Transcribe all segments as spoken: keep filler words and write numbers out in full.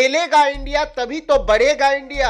खेलेगा इंडिया तभी तो बढ़ेगा इंडिया।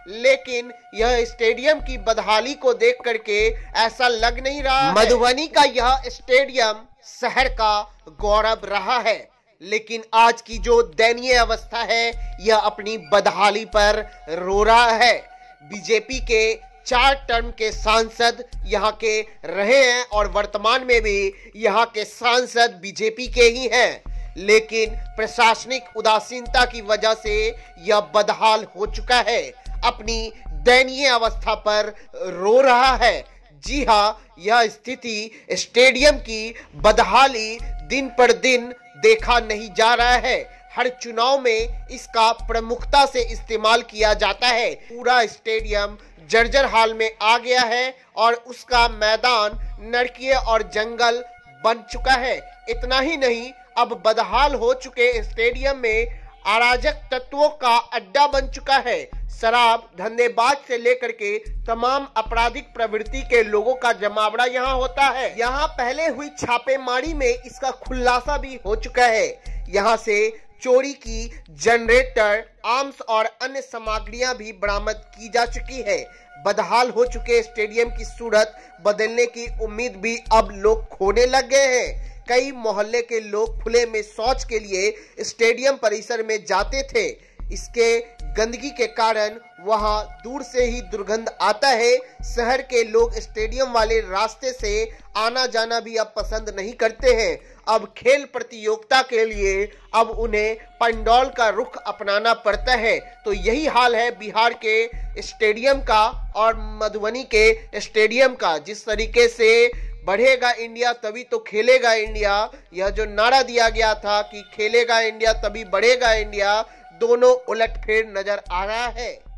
लेकिन यह स्टेडियम की बदहाली को देख करके ऐसा लग नहीं रहा है। मधुबनी का यह स्टेडियम शहर का गौरव रहा है, लेकिन आज की जो दयनीय अवस्था है यह अपनी बदहाली पर रो रहा है। बीजेपी के चार टर्म के सांसद यहाँ के रहे हैं और वर्तमान में भी यहाँ के सांसद बीजेपी के ही हैं, लेकिन प्रशासनिक उदासीनता की वजह से यह बदहाल हो चुका है, अपनी दयनीय अवस्था पर रो रहा है। जी हाँ, यह स्थिति स्टेडियम की बदहाली दिन पर दिन देखा नहीं जा रहा है। हर चुनाव में इसका प्रमुखता से इस्तेमाल किया जाता है। पूरा स्टेडियम जर्जर हाल में आ गया है और उसका मैदान नरकीय और जंगल बन चुका है। इतना ही नहीं, अब बदहाल हो चुके स्टेडियम में अराजक तत्वों का अड्डा बन चुका है। शराब धंधेबाज से लेकर के तमाम आपराधिक प्रवृत्ति के लोगों का जमावड़ा यहाँ होता है। यहाँ पहले हुई छापेमारी में इसका खुलासा भी हो चुका है। यहाँ से चोरी की जनरेटर, आर्म्स और अन्य सामग्रियां भी बरामद की जा चुकी है। बदहाल हो चुके स्टेडियम की सूरत बदलने की उम्मीद भी अब लोग खोने लग गए हैं। कई मोहल्ले के लोग खुले में शौच के लिए स्टेडियम परिसर में जाते थे। इसके गंदगी के कारण वहां दूर से ही दुर्गंध आता है। शहर के लोग स्टेडियम वाले रास्ते से आना जाना भी अब पसंद नहीं करते हैं। अब खेल प्रतियोगिता के लिए अब उन्हें पंडौल का रुख अपनाना पड़ता है। तो यही हाल है बिहार के स्टेडियम का और मधुबनी के स्टेडियम का। जिस तरीके से बढ़ेगा इंडिया तभी तो खेलेगा इंडिया, यह जो नारा दिया गया था कि खेलेगा इंडिया तभी बढ़ेगा इंडिया, दोनों उलटफेर नजर आ रहा है।